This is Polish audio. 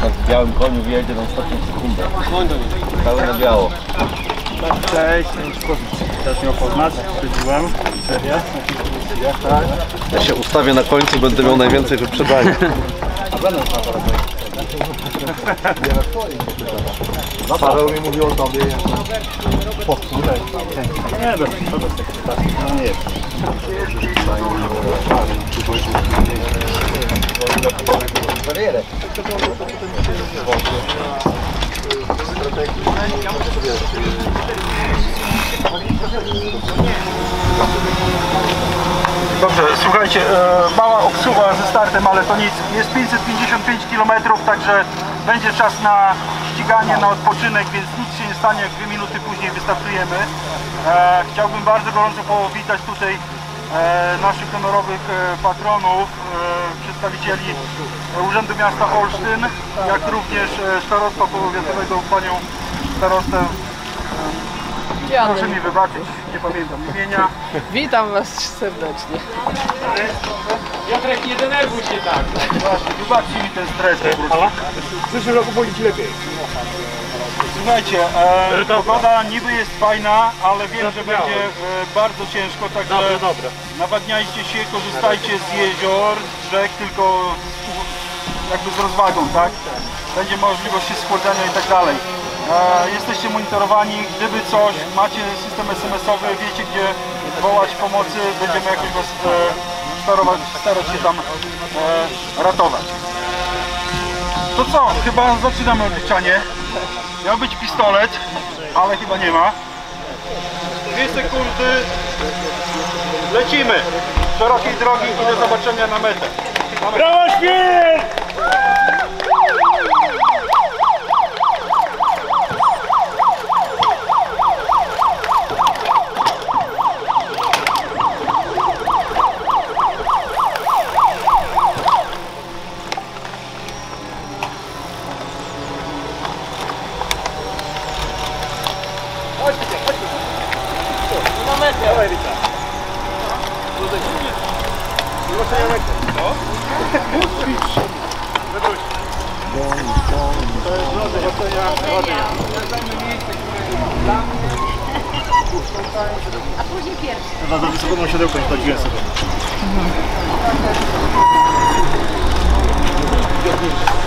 na białym koniu wjedzie na ostatnią sekundę. Cały na biało. Cześć, teraz mnie poznać, śledziłem serię na kilku misjach, tak? Ja się ustawię na końcu, będę miał najwięcej wyprzedzania. Paweł mi mówił o tobie, powtórzę. Nie, bez sekretarza, no nie jest. Dobrze, słuchajcie, mała obsługa ze startem, ale to nic. Jest 555 km, także będzie czas na ściganie, na odpoczynek, więc nic się nie stanie, jak 2 minuty później wystartujemy. Chciałbym bardzo gorąco powitać tutaj naszych honorowych patronów, przedstawicieli Urzędu Miasta Olsztyn, jak również starostwa powiatowego, panią starostę. Proszę mi wybaczyć, nie pamiętam imienia. Witam Was serdecznie. Piotrek, nie denerwuj się tak. Właśnie, wybaczcie mi ten stres. W przyszłym roku będzie Ci lepiej. Słuchajcie, pogoda niby jest fajna, ale wiem, że będzie bardzo ciężko, także nawadniajcie się, korzystajcie z jezior, z rzek, tylko jakby z rozwagą, tak? Będzie możliwość schłodzenia i tak dalej. Jesteście monitorowani, gdyby coś, macie system SMS-owy, wiecie gdzie wołać pomocy, będziemy jakoś Was starać się tam ratować. To co? Chyba zaczynamy odliczanie. Miał być pistolet, ale chyba nie ma. 2 sekundy. Lecimy! Szerokiej drogi i do zobaczenia na metę. Brawo, świr! A później pierwszy. Za wysoką siodełką nie chodziłem sobie.